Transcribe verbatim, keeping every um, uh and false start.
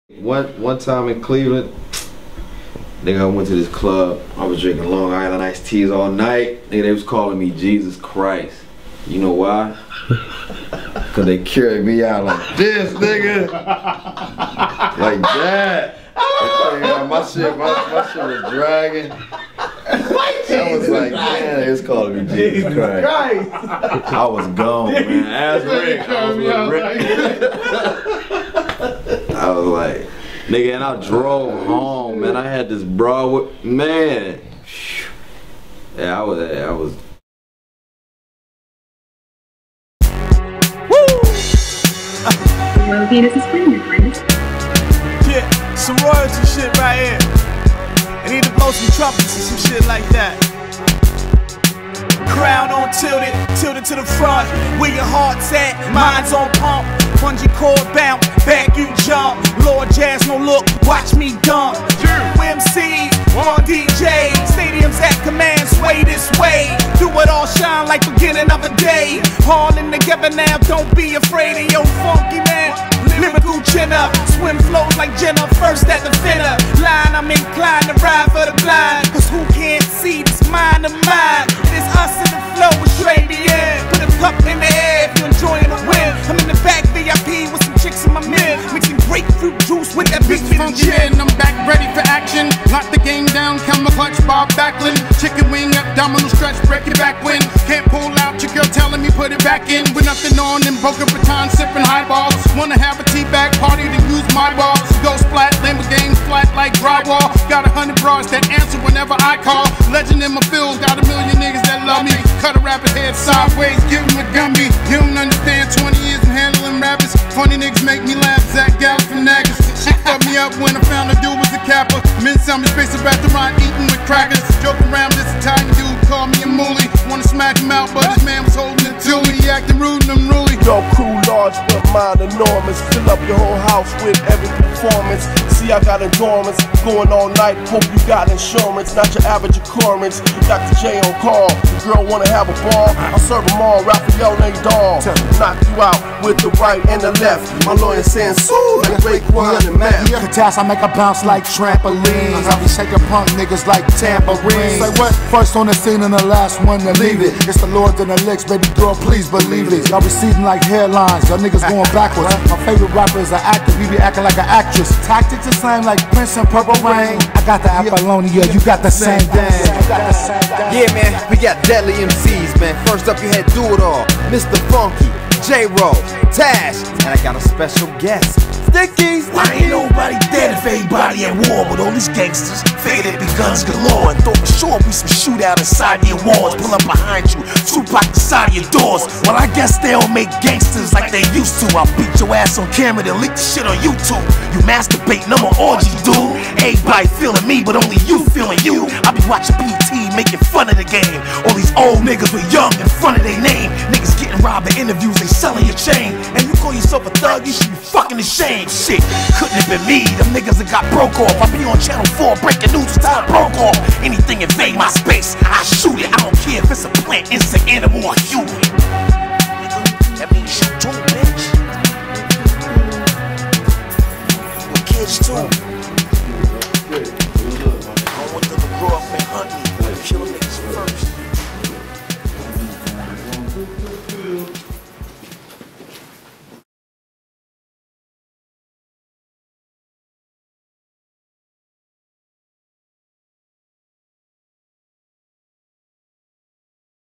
One one time in Cleveland, nigga, I went to this club. I was drinking Long Island iced teas all night. Nigga, they was calling me Jesus Christ. You know why? Cause they carried me out like this, nigga. Like that. Yeah, my shit, my, my shit was dragging. I was like, man, they was calling me Jesus Christ. I was gone, man. Ass Rick. I was with Rick. I was like, nigga, and I drove home, man. I had this bra with, man. Yeah, I was, I was. Well, Venus is free, my friend. Yeah, some royalty shit right here. I need to blow some trumpets and some shit like that. Crown on tilted, tilted to the front. Where your heart's at, mine's on pump. Bungee cord bounce, back you jump. Lord Jazz, no look, watch me dump. M Cs, one D J, stadiums at command, sway this way. Do it all, shine like beginning of a day. Hauling together now, don't be afraid of your funky man. Lyrical chin up, swim flows like Jenna, first at the finner. Line, I'm inclined to ride for the blind. Cause who can't see this mind of mine? It is us in the flow with Trey B N. Put a cup in the air if you're enjoying the win. I'm in the back V I P with some chicks in my mid. Mixing grapefruit juice with that big funky gin. I'm back ready for action. Lock the game down, count my clutch, Bob Backlund. Chicken wing up, domino stretch, break it back when. Can't pull out, your girl telling me put it back in. With nothing on in Boca Raton, sipping highballs. Wanna have a tea bag party, then use my balls. Go splat, Lambo games flat like drywall. Got a hundred bras that answer whenever I call. Legend in my fields, got a million niggas that love me. Cut a rapper's head sideways, give him a Gumby. You don't understand, twenty years in handling rabbits. Funny niggas make me laugh, Zach Galifianakis. She fucked me up when I found a dude was a capper. Midsummer space about to rhyme, eating with crackers. Joke around, this Italian dude called me a moolie. Wanna smack him out, but his man was holding it to me. He acting rude and unruly. Your crew large, but mine enormous. Fill up your whole house with every performance. See, I got endurance, going all night. Hope you got insurance, not your average occurrence. Doctor J on call, the girl wanna have a ball. I serve them all, Raphael Nadal. Knock you out with the right and the left. My lawyer saying, Sue, like Raekwon and Matt. Yeah, I make a bounce like trampolines. I be shaking punk niggas like tambourines. Say what? First on the scene and the last one to leave it. It's the Lord and the licks, baby girl, please believe it. Y'all receding like hairlines, y'all niggas going backwards. My favorite rapper is an actor, we be acting like an actress. Tactics the same like Prince and Purple Rain. I got the Apollonia, you got the same thing. Yeah, man, we got deadly M Cs, man. First up, you had Do It All, Mister Funky, J-Ro, Tash, and I got a special guest, Stickies. Why ain't nobody dead if everybody at war with all these gangsters? Figured it be guns galore and thought for sure we some shootout inside your walls. Pull up behind you, Tupac inside your doors. Well, I guess they don't make gangsters like they used to. I'll beat your ass on camera, then leak the shit on YouTube. You masturbating, I'm an orgy, dude. Everybody feeling me, but only you feeling you. I be watching P T making fun of the game. All these old niggas were young in front of their name. Niggas getting robbed in interviews, they selling your chain. And you call yourself a thug, you should be fucking ashamed. Shit, couldn't have been me. Them niggas that got broke off. I be on channel four breaking news till time broke off. Anything invade my space, I shoot it. I don't care if it's a plant, insect, animal, or human. Nigga, that means shoot too, bitch. With kids too. I don't want them to grow up and hunt me. Kill niggas first.